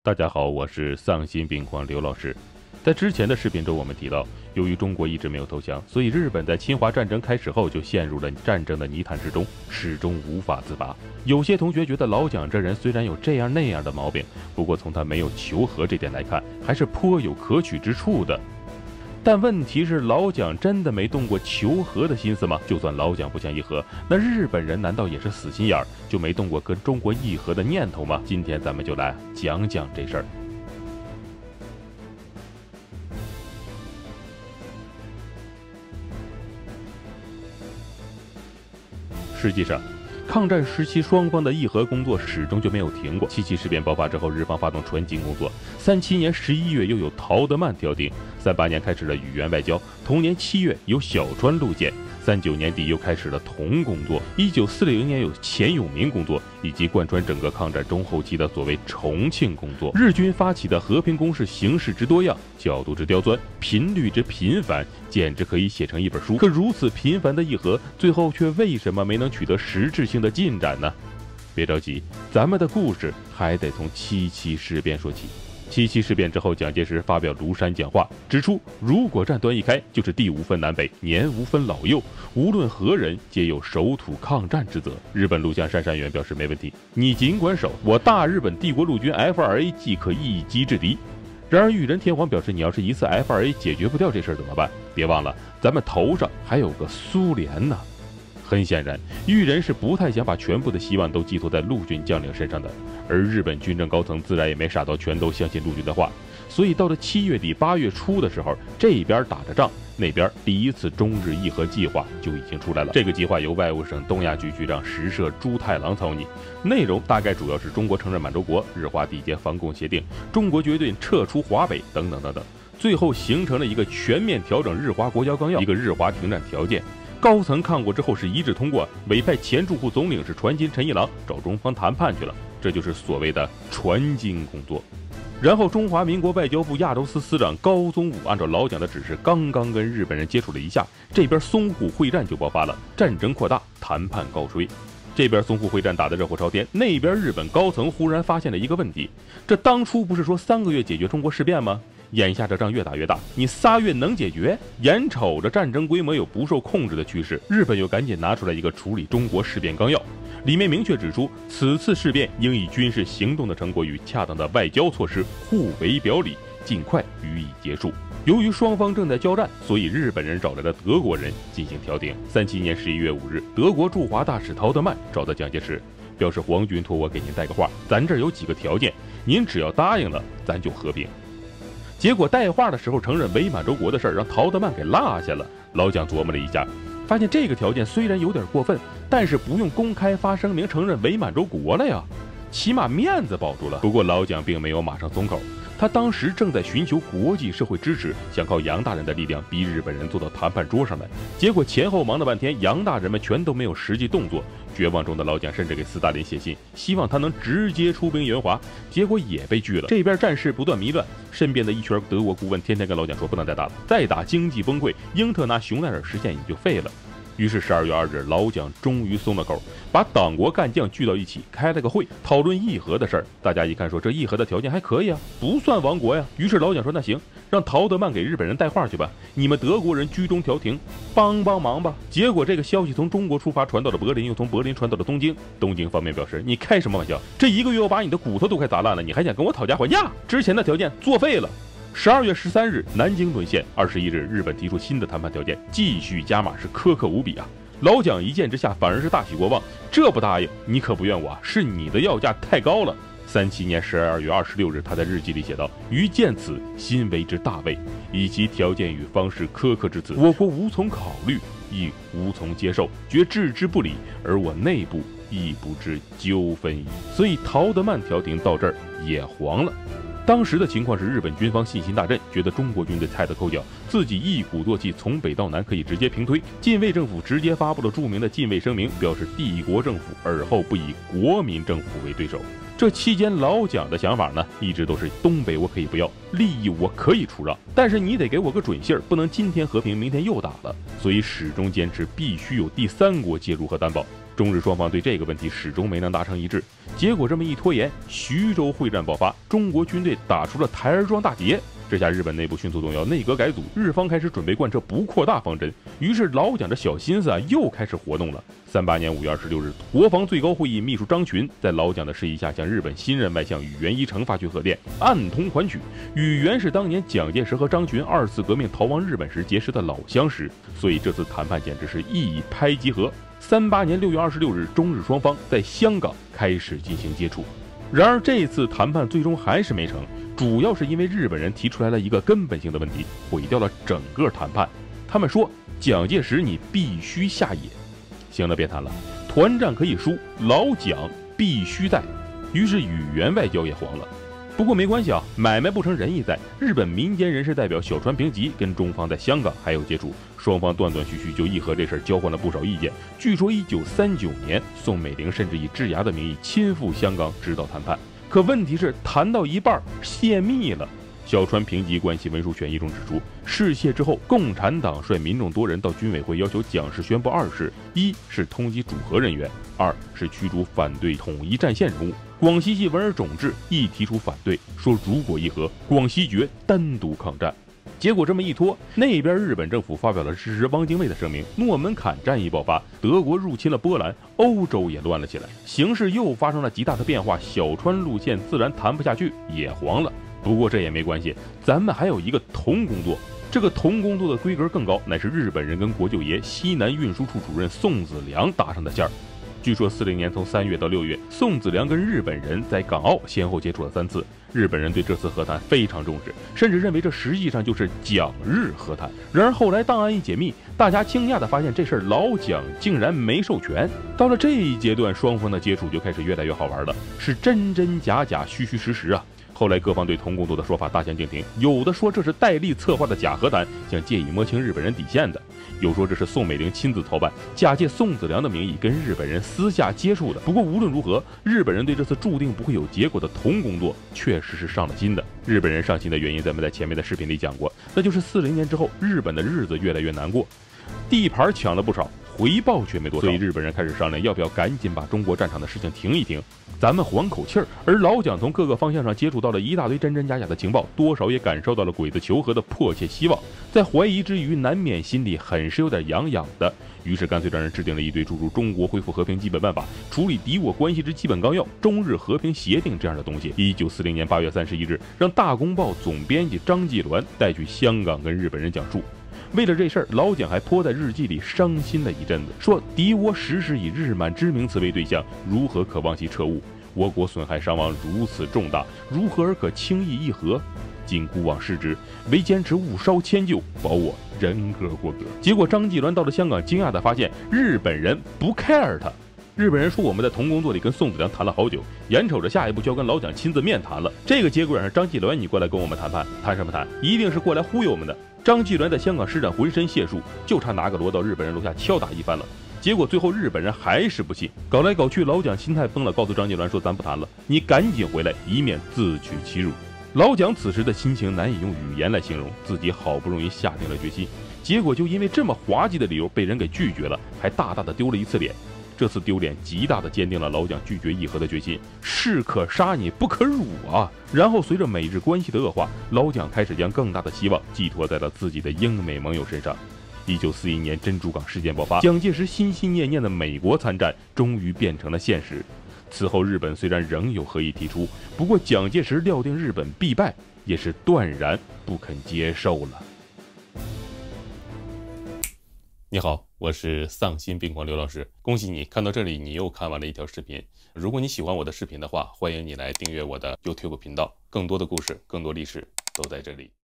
大家好，我是丧心病狂刘老师。在之前的视频中，我们提到，由于中国一直没有投降，所以日本在侵华战争开始后就陷入了战争的泥潭之中，始终无法自拔。有些同学觉得老蒋这人虽然有这样那样的毛病，不过从他没有求和这点来看，还是颇有可取之处的。但问题是，老蒋真的没动过求和的心思吗？就算老蒋不想议和，那日本人难道也是死心眼儿，就没动过跟中国议和的念头吗？今天咱们就来讲讲这事儿。实际上，抗战时期双方的议和工作始终就没有停过。7.7事变爆发之后，日方发动船进工作；37年11月又有陶德曼调停；38年开始了语言外交；同年7月有小川路线；39年底又开始了铜工作；1940年有钱永明工作，以及贯穿整个抗战中后期的所谓重庆工作。日军发起的和平攻势形式之多样，角度之刁钻，频率之频繁，简直可以写成一本书。可如此频繁的议和，最后却为什么没能取得实质性的进展呢？别着急，咱们的故事还得从7.7事变说起。7.7事变之后，蒋介石发表庐山讲话，指出如果战端一开，就是地无分南北，年无分老幼，无论何人，皆有守土抗战之责。日本陆相杉山元表示没问题，你尽管守，我大日本帝国陆军 F2A 即可一击制敌。然而裕仁天皇表示，你要是一次 F2A 解决不掉这事儿怎么办？别忘了，咱们头上还有个苏联呢。很显然，裕仁是不太想把全部的希望都寄托在陆军将领身上的，而日本军政高层自然也没傻到全都相信陆军的话，所以到了7月底8月初的时候，这边打着仗，那边第一次中日议和计划就已经出来了。这个计划由外务省东亚局局长石社朱太郎草拟，内容大概主要是中国承认满洲国、日华缔结防共协定、中国决定撤出华北等等等等，最后形成了一个全面调整日华国交纲要，一个日华停战条件。高层看过之后是一致通过，委派前驻沪总领事船津陈一郎找中方谈判去了，这就是所谓的船津工作。然后中华民国外交部亚洲司司长高宗武按照老蒋的指示，刚刚跟日本人接触了一下，这边淞沪会战就爆发了，战争扩大，谈判告吹。这边淞沪会战打得热火朝天，那边日本高层忽然发现了一个问题，这当初不是说3个月解决中国事变吗？眼下这仗越打越大，你3月能解决？眼瞅着战争规模有不受控制的趋势，日本又赶紧拿出来一个处理中国事变纲要，里面明确指出，此次事变应以军事行动的成果与恰当的外交措施互为表里，尽快予以结束。由于双方正在交战，所以日本人找来了德国人进行调停。37年11月5日，德国驻华大使陶德曼找到蒋介石，表示皇军托我给您带个话，咱这儿有几个条件，您只要答应了，咱就和平。结果带话的时候承认伪满洲国的事儿，让陶德曼给落下了。老蒋琢磨了一下，发现这个条件虽然有点过分，但是不用公开发声明承认伪满洲国了呀，起码面子保住了。不过老蒋并没有马上松口，他当时正在寻求国际社会支持，想靠杨大人的力量逼日本人坐到谈判桌上来。结果前后忙了半天，杨大人们全都没有实际动作。绝望中的老蒋甚至给斯大林写信，希望他能直接出兵援华，结果也被拒了。这边战事不断迷乱，身边的一圈德国顾问天天跟老蒋说不能再打了，再打经济崩溃，英特拿熊奈尔实现也就废了。于是12月2日，老蒋终于松了口，把党国干将聚到一起，开了个会，讨论议和的事儿。大家一看说，这议和的条件还可以啊，不算亡国呀。于是老蒋说，那行，让陶德曼给日本人带话去吧，你们德国人居中调停，帮帮忙吧。结果这个消息从中国出发，传到了柏林，又从柏林传到了东京。东京方面表示，你开什么玩笑？这1个月我把你的骨头都快砸烂了，你还想跟我讨价还价？之前的条件作废了。12月13日，南京沦陷。21日，日本提出新的谈判条件，继续加码，是苛刻无比啊！老蒋一见之下反而是大喜过望，这不答应，你可不怨我啊，是你的要价太高了。37年12月26日，他在日记里写道：“余见此，心为之大慰，以其条件与方式苛刻之此，我国无从考虑，亦无从接受，觉置之不理，而我内部亦不知纠纷矣。”所以陶德曼调停到这儿也黄了。当时的情况是，日本军方信心大振，觉得中国军队菜得抠脚，自己一鼓作气从北到南可以直接平推。近卫政府直接发布了著名的禁卫声明，表示帝国政府尔后不以国民政府为对手。这期间老蒋的想法呢，一直都是东北我可以不要，利益我可以出让，但是你得给我个准信儿，不能今天和平明天又打了。所以始终坚持必须有第三国介入和担保。中日双方对这个问题始终没能达成一致。 结果这么一拖延，徐州会战爆发，中国军队打出了台儿庄大捷。这下日本内部迅速动摇，内阁改组，日方开始准备贯彻不扩大方针。于是老蒋这小心思又开始活动了。38年5月26日，国防最高会议秘书张群在老蒋的示意下，向日本新任外相宇垣一成发去贺电，暗通款曲。宇垣是当年蒋介石和张群2次革命逃亡日本时结识的老相识，所以这次谈判简直是一拍即合。38年6月26日，中日双方在香港开始进行接触。然而这次谈判最终还是没成，主要是因为日本人提出来了一个根本性的问题，毁掉了整个谈判。他们说蒋介石你必须下野。行了，别谈了，团战可以输，老蒋必须在。于是宇垣外交也黄了。不过没关系啊，买卖不成仁义在。日本民间人士代表小川平吉跟中方在香港还有接触，双方断断续续就议和这事交换了不少意见。据说1939年，宋美龄甚至以治牙的名义亲赴香港指导谈判。可问题是谈到一半泄密了。小川平吉关系文书选一中指出，事泄之后，共产党率民众多人到军委会要求蒋氏宣布2事：一是通缉主和人员，2是驱逐反对统一战线人物。广西系闻而种智，亦提出反对，说如果议和，广西决单独抗战。结果这么一拖，那边日本政府发表了支持汪精卫的声明，诺门坎战役爆发，德国入侵了波兰，欧洲也乱了起来，形势又发生了极大的变化，小川路线自然谈不下去，也黄了。不过这也没关系，咱们还有一个同工作，这个同工作的规格更高，乃是日本人跟国舅爷西南运输处主任宋子良搭上的线儿。据说40年从3月到6月，宋子良跟日本人在港澳先后接触了3次。日本人对这次和谈非常重视，甚至认为这实际上就是蒋日和谈。然而后来档案一解密，大家惊讶地发现这事儿老蒋竟然没授权。到了这一阶段，双方的接触就开始越来越好玩了，是真真假假，虚虚实实啊。后来各方对同工作的说法大相径庭，有的说这是戴笠策划的假和谈，想借以摸清日本人底线的；有说这是宋美龄亲自操办，假借宋子良的名义跟日本人私下接触的。不过无论如何，日本人对这次注定不会有结果的同工作确实是上了心的。日本人上心的原因，咱们在前面的视频里讲过，那就是40年之后，日本的日子越来越难过，地盘抢了不少，回报却没多少，所以日本人开始商量要不要赶紧把中国战场的事情停一停，咱们缓口气儿。而老蒋从各个方向上接触到了一大堆真真假假的情报，多少也感受到了鬼子求和的迫切希望，在怀疑之余，难免心里很是有点痒痒的。于是干脆让人制定了一堆诸如《中国恢复和平基本办法》、处理敌我关系之基本纲要、中日和平协定这样的东西。1940年8月31日，让《大公报》总编辑张继鸾带去香港跟日本人讲述。为了这事儿，老蒋还颇在日记里伤心了一阵子，说敌我时时以日满之名词为对象，如何可望其彻悟？我国损害伤亡如此重大，如何而可轻易议和？今孤往失之，唯坚持勿稍迁就，保我人格过格。结果张继鸾到了香港，惊讶地发现日本人不 care 他。日本人说我们在同工作里跟宋子良谈了好久，眼瞅着下一步就要跟老蒋亲自面谈了。这个节骨眼上，张继鸾你过来跟我们谈判，谈什么谈？一定是过来忽悠我们的。张继鸾在香港施展浑身解数，就差拿个锣到日本人楼下敲打一番了。结果最后日本人还是不信，搞来搞去，老蒋心态崩了，告诉张继鸾说咱不谈了，你赶紧回来，以免自取其辱。老蒋此时的心情难以用语言来形容，自己好不容易下定了决心，结果就因为这么滑稽的理由被人给拒绝了，还大大的丢了一次脸。这次丢脸极大的坚定了老蒋拒绝议和的决心，士可杀你不可辱啊！然后随着美日关系的恶化，老蒋开始将更大的希望寄托在了自己的英美盟友身上。1941年珍珠港事件爆发，蒋介石心心念念的美国参战终于变成了现实。此后日本虽然仍有和议提出，不过蒋介石料定日本必败，也是断然不肯接受了。你好，我是丧心病狂刘老师，恭喜你看到这里，你又看完了一条视频。如果你喜欢我的视频的话，欢迎你来订阅我的 YouTube 频道，更多的故事，更多历史都在这里。